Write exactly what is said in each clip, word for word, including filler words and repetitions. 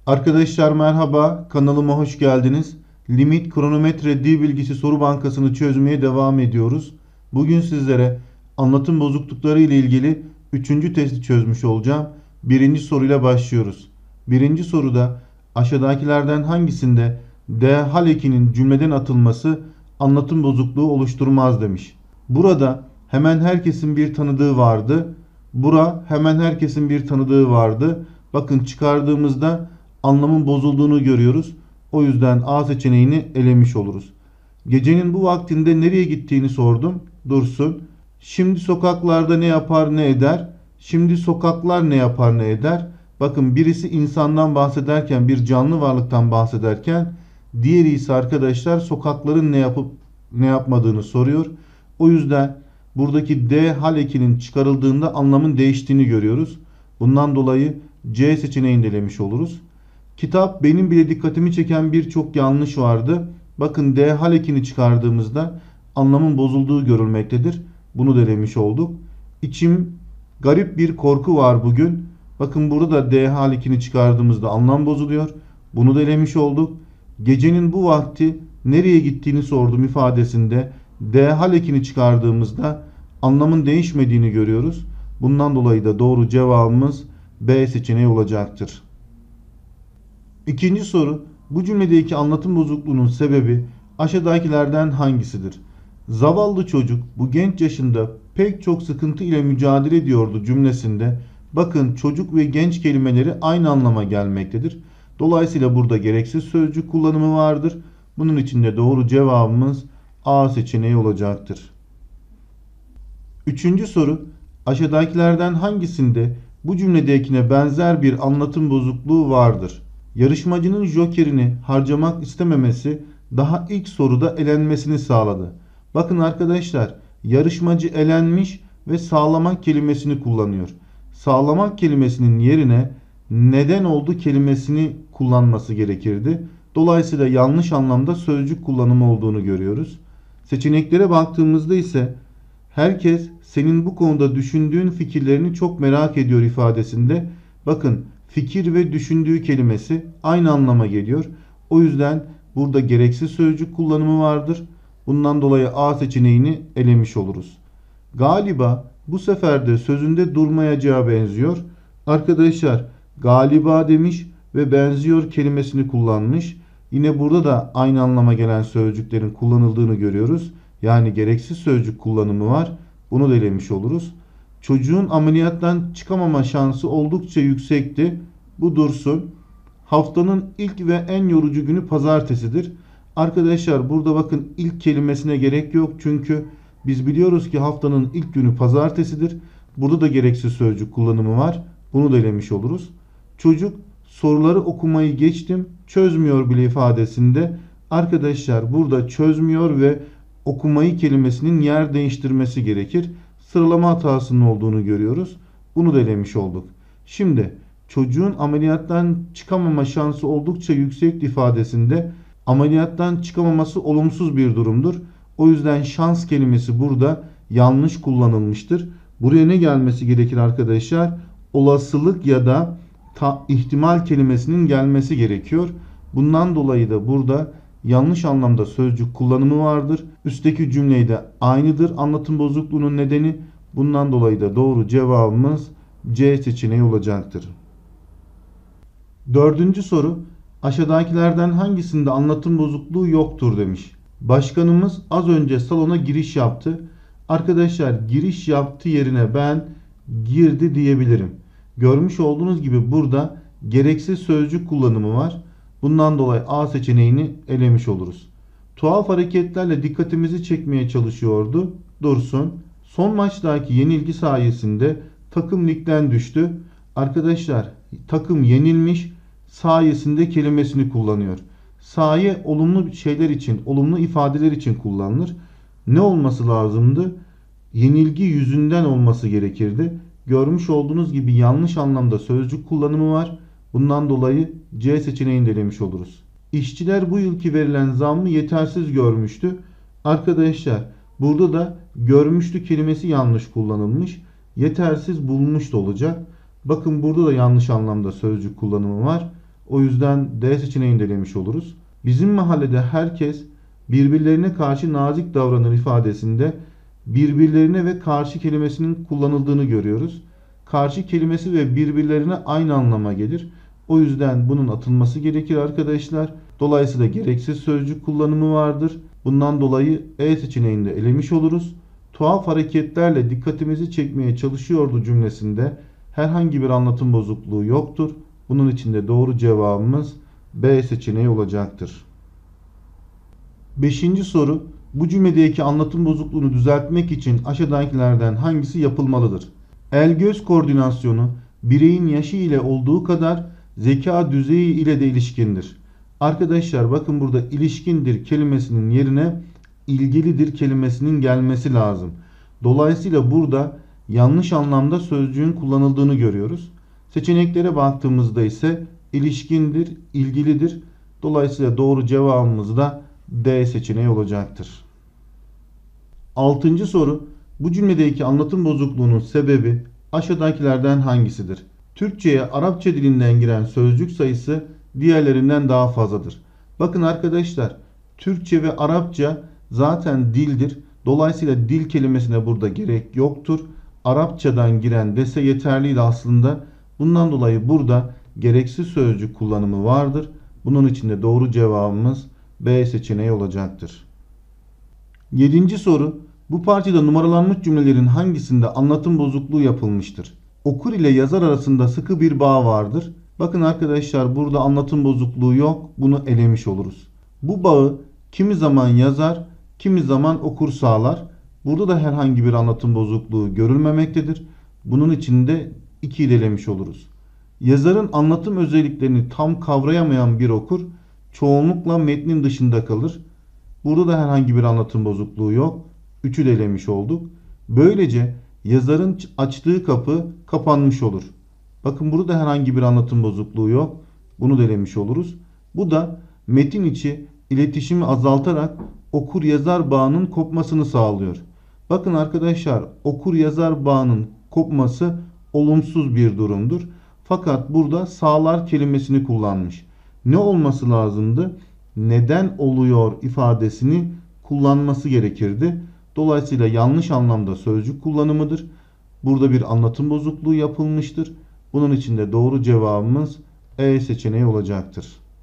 Arkadaşlar merhaba, kanalıma hoş geldiniz. Limit kronometre dil bilgisi soru bankasını çözmeye devam ediyoruz. Bugün sizlere anlatım bozuklukları ile ilgili üçüncü testi çözmüş olacağım. Birinci soruyla başlıyoruz. Birinci soruda aşağıdakilerden hangisinde D hal ekinin cümleden atılması anlatım bozukluğu oluşturmaz demiş. Burada hemen herkesin bir tanıdığı vardı. Bura hemen herkesin bir tanıdığı vardı. Bakın çıkardığımızda anlamın bozulduğunu görüyoruz. O yüzden A seçeneğini elemiş oluruz. Gecenin bu vaktinde nereye gittiğini sordum. Dursun. Şimdi sokaklarda ne yapar ne eder? Şimdi sokaklar ne yapar ne eder? Bakın birisi insandan bahsederken, bir canlı varlıktan bahsederken, diğeri ise arkadaşlar sokakların ne yapıp ne yapmadığını soruyor. O yüzden buradaki D hal ekinin çıkarıldığında anlamın değiştiğini görüyoruz. Bundan dolayı C seçeneğini de elemiş oluruz. Kitap benim bile dikkatimi çeken birçok yanlış vardı. Bakın D hal ekini çıkardığımızda anlamın bozulduğu görülmektedir. Bunu da elemiş olduk. İçim garip bir korku var bugün. Bakın burada da D hal ekini çıkardığımızda anlam bozuluyor. Bunu da elemiş olduk. Gecenin bu vakti nereye gittiğini sordum ifadesinde D hal ekini çıkardığımızda anlamın değişmediğini görüyoruz. Bundan dolayı da doğru cevabımız B seçeneği olacaktır. İkinci soru, bu cümledeki anlatım bozukluğunun sebebi aşağıdakilerden hangisidir? Zavallı çocuk bu genç yaşında pek çok sıkıntı ile mücadele ediyordu cümlesinde. Bakın çocuk ve genç kelimeleri aynı anlama gelmektedir. Dolayısıyla burada gereksiz sözcük kullanımı vardır. Bunun için de doğru cevabımız A seçeneği olacaktır. Üçüncü soru, aşağıdakilerden hangisinde bu cümledekine benzer bir anlatım bozukluğu vardır? Yarışmacının jokerini harcamak istememesi daha ilk soruda elenmesini sağladı. Bakın arkadaşlar, yarışmacı elenmiş ve sağlamak kelimesini kullanıyor. Sağlamak kelimesinin yerine neden oldu kelimesini kullanması gerekirdi. Dolayısıyla yanlış anlamda sözcük kullanımı olduğunu görüyoruz. Seçeneklere baktığımızda ise herkes senin bu konuda düşündüğün fikirlerini çok merak ediyor ifadesinde. Bakın fikir ve düşündüğü kelimesi aynı anlama geliyor. O yüzden burada gereksiz sözcük kullanımı vardır. Bundan dolayı A seçeneğini elemiş oluruz. Galiba bu sefer de sözünde durmayacağı benziyor. Arkadaşlar galiba demiş ve benziyor kelimesini kullanmış. Yine burada da aynı anlama gelen sözcüklerin kullanıldığını görüyoruz. Yani gereksiz sözcük kullanımı var. Bunu da elemiş oluruz. Çocuğun ameliyattan çıkamama şansı oldukça yüksekti. Bu dursun. Haftanın ilk ve en yorucu günü pazartesidir. Arkadaşlar burada bakın ilk kelimesine gerek yok. Çünkü biz biliyoruz ki haftanın ilk günü pazartesidir. Burada da gereksiz sözcük kullanımı var. Bunu da elemiş oluruz. Çocuk soruları okumayı geçtim, çözmüyor bile ifadesinde. Arkadaşlar burada çözmüyor ve okumayı kelimesinin yer değiştirmesi gerekir. Sıralama hatasının olduğunu görüyoruz. Bunu da elemiş olduk. Şimdi çocuğun ameliyattan çıkamama şansı oldukça yüksek ifadesinde ameliyattan çıkamaması olumsuz bir durumdur. O yüzden şans kelimesi burada yanlış kullanılmıştır. Buraya ne gelmesi gerekir arkadaşlar? Olasılık ya da ta, ihtimal kelimesinin gelmesi gerekiyor. Bundan dolayı da burada yanlış anlamda sözcük kullanımı vardır. Üstteki cümleyi de aynıdır anlatım bozukluğunun nedeni. Bundan dolayı da doğru cevabımız C seçeneği olacaktır. Dördüncü soru, aşağıdakilerden hangisinde anlatım bozukluğu yoktur demiş. Başkanımız az önce salona giriş yaptı. Arkadaşlar giriş yaptı yerine ben girdi diyebilirim. Görmüş olduğunuz gibi burada gereksiz sözcük kullanımı var. Bundan dolayı A seçeneğini elemiş oluruz. Tuhaf hareketlerle dikkatimizi çekmeye çalışıyordu. Dursun. Son maçtaki yenilgi sayesinde takım ligden düştü. Arkadaşlar takım yenilmiş sayesinde kelimesini kullanıyor. Saye olumlu şeyler için, olumlu ifadeler için kullanılır. Ne olması lazımdı? Yenilgi yüzünden olması gerekirdi. Görmüş olduğunuz gibi yanlış anlamda sözcük kullanımı var. Bundan dolayı C seçeneğini de elemiş oluruz. İşçiler bu yılki verilen zammı yetersiz görmüştü. Arkadaşlar burada da görmüştü kelimesi yanlış kullanılmış. Yetersiz bulmuş da olacak. Bakın burada da yanlış anlamda sözcük kullanımı var. O yüzden D seçeneğini de elemiş oluruz. Bizim mahallede herkes birbirlerine karşı nazik davranır ifadesinde birbirlerine ve karşı kelimesinin kullanıldığını görüyoruz. Karşı kelimesi ve birbirlerine aynı anlama gelir. O yüzden bunun atılması gerekir arkadaşlar. Dolayısıyla gereksiz sözcük kullanımı vardır. Bundan dolayı E seçeneğini de elemiş oluruz. Tuhaf hareketlerle dikkatimizi çekmeye çalışıyordu cümlesinde herhangi bir anlatım bozukluğu yoktur. Bunun için de doğru cevabımız B seçeneği olacaktır. Beşinci soru. Bu cümledeki anlatım bozukluğunu düzeltmek için aşağıdakilerden hangisi yapılmalıdır? El-göz koordinasyonu bireyin yaşı ile olduğu kadar zeka düzeyi ile de ilişkindir. Arkadaşlar bakın burada ilişkindir kelimesinin yerine ilgilidir kelimesinin gelmesi lazım. Dolayısıyla burada yanlış anlamda sözcüğün kullanıldığını görüyoruz. Seçeneklere baktığımızda ise ilişkindir, ilgilidir. Dolayısıyla doğru cevabımız da D seçeneği olacaktır. Altıncı soru. Bu cümledeki anlatım bozukluğunun sebebi aşağıdakilerden hangisidir? Türkçe'ye Arapça dilinden giren sözcük sayısı diğerlerinden daha fazladır. Bakın arkadaşlar, Türkçe ve Arapça zaten dildir. Dolayısıyla dil kelimesine burada gerek yoktur. Arapçadan giren dese yeterliydi aslında. Bundan dolayı burada gereksiz sözcük kullanımı vardır. Bunun için de doğru cevabımız B seçeneği olacaktır. Yedinci soru. Bu parçada numaralanmış cümlelerin hangisinde anlatım bozukluğu yapılmıştır? Okur ile yazar arasında sıkı bir bağ vardır. Bakın arkadaşlar burada anlatım bozukluğu yok. Bunu elemiş oluruz. Bu bağı kimi zaman yazar, kimi zaman okur sağlar. Burada da herhangi bir anlatım bozukluğu görülmemektedir. Bunun için de ikiyi de elemiş oluruz. Yazarın anlatım özelliklerini tam kavrayamayan bir okur çoğunlukla metnin dışında kalır. Burada da herhangi bir anlatım bozukluğu yok. üçü de elemiş olduk. Böylece yazarın açtığı kapı kapanmış olur. Bakın burada da herhangi bir anlatım bozukluğu yok. Bunu da elemiş oluruz. Bu da metin içi iletişimi azaltarak okur yazar bağının kopmasını sağlıyor. Bakın arkadaşlar okur yazar bağının kopması olumsuz bir durumdur. Fakat burada sağlar kelimesini kullanmış. Ne olması lazımdı? Neden oluyor ifadesini kullanması gerekirdi. Dolayısıyla yanlış anlamda sözcük kullanımıdır. Burada bir anlatım bozukluğu yapılmıştır. Bunun için de doğru cevabımız E seçeneği olacaktır.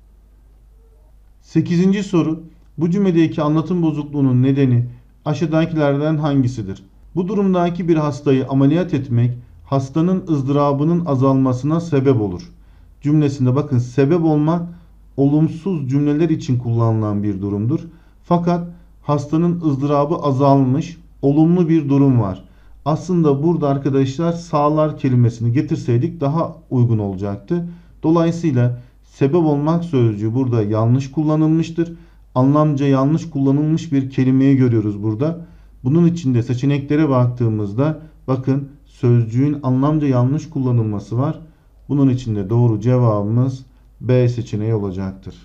Sekizinci soru. Bu cümledeki anlatım bozukluğunun nedeni aşağıdakilerden hangisidir? Bu durumdaki bir hastayı ameliyat etmek hastanın ızdırabının azalmasına sebep olur. Cümlesinde bakın sebep olmak olumsuz cümleler için kullanılan bir durumdur. Fakat hastanın ızdırabı azalmış, olumlu bir durum var. Aslında burada arkadaşlar sağlar kelimesini getirseydik daha uygun olacaktı. Dolayısıyla sebep olmak sözcüğü burada yanlış kullanılmıştır. Anlamca yanlış kullanılmış bir kelimeyi görüyoruz burada. Bunun için de seçeneklere baktığımızda bakın sözcüğün anlamca yanlış kullanılması var. Bunun için de doğru cevabımız B seçeneği olacaktır.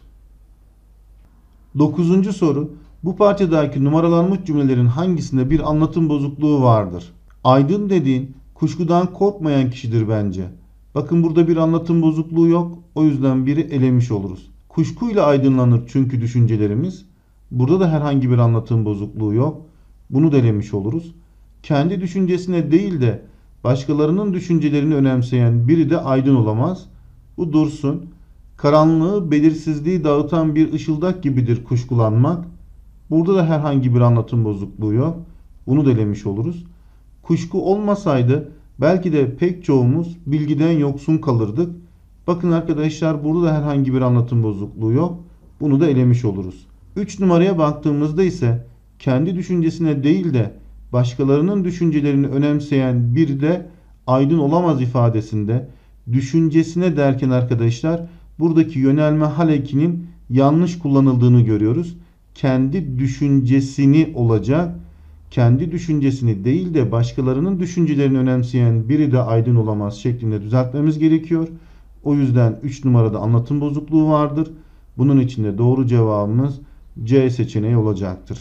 Dokuzuncu soru. Bu parçadaki numaralanmış cümlelerin hangisinde bir anlatım bozukluğu vardır? Aydın dediğin kuşkudan korkmayan kişidir bence. Bakın burada bir anlatım bozukluğu yok. O yüzden biri elemiş oluruz. Kuşkuyla aydınlanır çünkü düşüncelerimiz. Burada da herhangi bir anlatım bozukluğu yok. Bunu da elemiş oluruz. Kendi düşüncesine değil de başkalarının düşüncelerini önemseyen biri de aydın olamaz. Bu dursun. Karanlığı, belirsizliği dağıtan bir ışıldak gibidir kuşkulanmak. Burada da herhangi bir anlatım bozukluğu yok. Bunu da elemiş oluruz. Kuşku olmasaydı belki de pek çoğumuz bilgiden yoksun kalırdık. Bakın arkadaşlar burada da herhangi bir anlatım bozukluğu yok. Bunu da elemiş oluruz. üç numaraya baktığımızda ise kendi düşüncesine değil de başkalarının düşüncelerini önemseyen biri de aydın olamaz ifadesinde düşüncesine derken arkadaşlar buradaki yönelme hal ekinin yanlış kullanıldığını görüyoruz. Kendi düşüncesini olacak. Kendi düşüncesini değil de başkalarının düşüncelerini önemseyen biri de aydın olamaz şeklinde düzeltmemiz gerekiyor. O yüzden üç numarada anlatım bozukluğu vardır. Bunun için de doğru cevabımız C seçeneği olacaktır.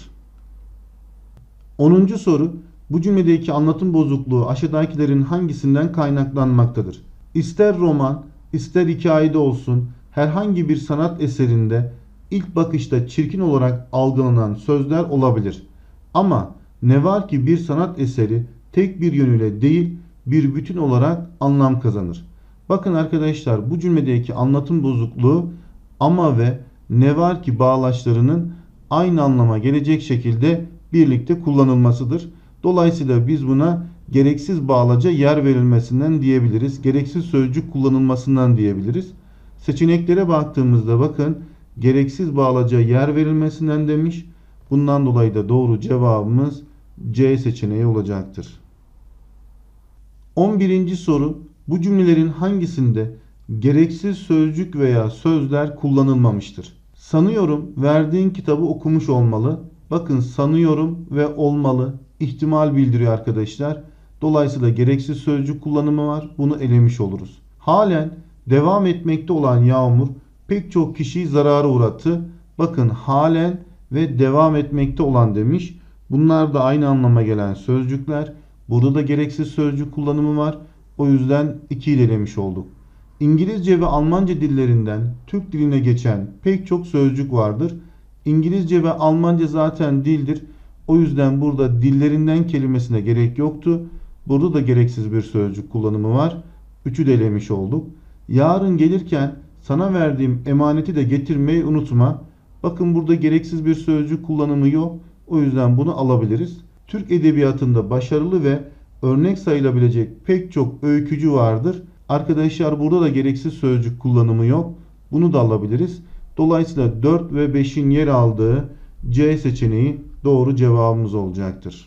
onuncu soru. Bu cümledeki anlatım bozukluğu aşağıdakilerin hangisinden kaynaklanmaktadır? İster roman, ister hikayede olsun, herhangi bir sanat eserinde ilk bakışta çirkin olarak algılanan sözler olabilir. Ama ne var ki bir sanat eseri tek bir yönüyle değil, bir bütün olarak anlam kazanır. Bakın arkadaşlar, bu cümledeki anlatım bozukluğu ama ve ne var ki bağlaçlarının aynı anlama gelecek şekilde birlikte kullanılmasıdır. Dolayısıyla biz buna gereksiz bağlaca yer verilmesinden diyebiliriz. Gereksiz sözcük kullanılmasından diyebiliriz. Seçeneklere baktığımızda bakın, gereksiz bağlaca yer verilmesinden demiş. Bundan dolayı da doğru cevabımız C seçeneği olacaktır. on birinci soru. Bu cümlelerin hangisinde gereksiz sözcük veya sözler kullanılmamıştır? Sanıyorum verdiğin kitabı okumuş olmalı. Bakın, sanıyorum ve olmalı ihtimal bildiriyor arkadaşlar. Dolayısıyla gereksiz sözcük kullanımı var. Bunu elemiş oluruz. Halen devam etmekte olan yağmur pek çok kişiyi zarara uğrattı. Bakın, halen ve devam etmekte olan demiş. Bunlar da aynı anlama gelen sözcükler. Burada da gereksiz sözcük kullanımı var. O yüzden ikiyi elemiş olduk. İngilizce ve Almanca dillerinden Türk diline geçen pek çok sözcük vardır. İngilizce ve Almanca zaten dildir. O yüzden burada dillerinden kelimesine gerek yoktu. Burada da gereksiz bir sözcük kullanımı var. Üçü de elemiş olduk. Yarın gelirken sana verdiğim emaneti de getirmeyi unutma. Bakın, burada gereksiz bir sözcük kullanımı yok. O yüzden bunu alabiliriz. Türk edebiyatında başarılı ve örnek sayılabilecek pek çok öykücü vardır. Arkadaşlar, burada da gereksiz sözcük kullanımı yok. Bunu da alabiliriz. Dolayısıyla dört ve beşin yer aldığı C seçeneği doğru cevabımız olacaktır.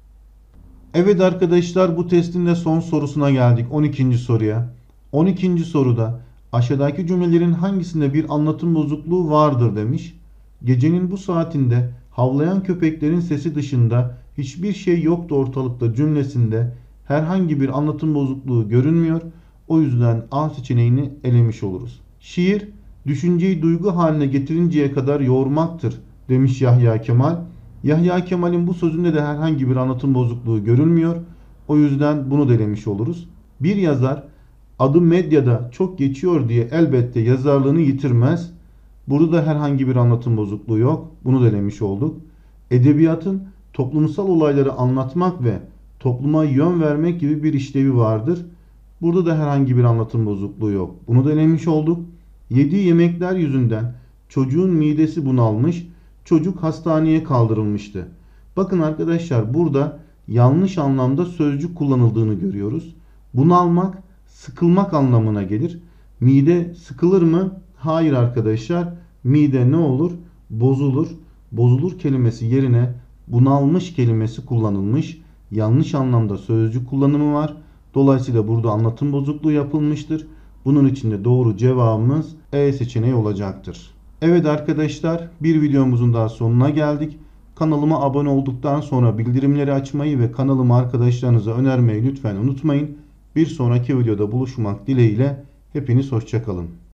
Evet arkadaşlar, bu testin de son sorusuna geldik. on ikinci soruya. on ikinci soruda aşağıdaki cümlelerin hangisinde bir anlatım bozukluğu vardır demiş. Gecenin bu saatinde havlayan köpeklerin sesi dışında hiçbir şey yoktu ortalıkta cümlesinde herhangi bir anlatım bozukluğu görünmüyor. O yüzden A seçeneğini elemiş oluruz. Şiir, düşünceyi duygu haline getirinceye kadar yoğurmaktır demiş Yahya Kemal. Yahya Kemal'in bu sözünde de herhangi bir anlatım bozukluğu görülmüyor. O yüzden bunu da elemiş oluruz. Bir yazar adı medyada çok geçiyor diye elbette yazarlığını yitirmez. Burada da herhangi bir anlatım bozukluğu yok. Bunu da elemiş olduk. Edebiyatın toplumsal olayları anlatmak ve topluma yön vermek gibi bir işlevi vardır. Burada da herhangi bir anlatım bozukluğu yok. Bunu da elemiş olduk. Yediği yemekler yüzünden çocuğun midesi bunalmış, çocuk hastaneye kaldırılmıştı. Bakın arkadaşlar, burada yanlış anlamda sözcük kullanıldığını görüyoruz. Bunalmak, sıkılmak anlamına gelir. Mide sıkılır mı? Hayır arkadaşlar. Mide ne olur? Bozulur. Bozulur kelimesi yerine bunalmış kelimesi kullanılmış. Yanlış anlamda sözcük kullanımı var. Dolayısıyla burada anlatım bozukluğu yapılmıştır. Bunun için de doğru cevabımız E seçeneği olacaktır. Evet arkadaşlar, bir videomuzun daha sonuna geldik. Kanalıma abone olduktan sonra bildirimleri açmayı ve kanalımı arkadaşlarınıza önermeyi lütfen unutmayın. Bir sonraki videoda buluşmak dileğiyle hepiniz hoşça kalın.